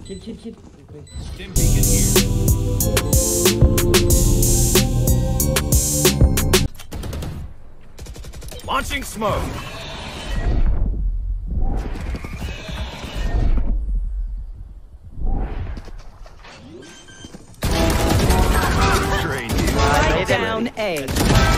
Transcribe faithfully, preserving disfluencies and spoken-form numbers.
Kill, kill, kill. Stim beacon here. Launching smoke. Train you. Right down A.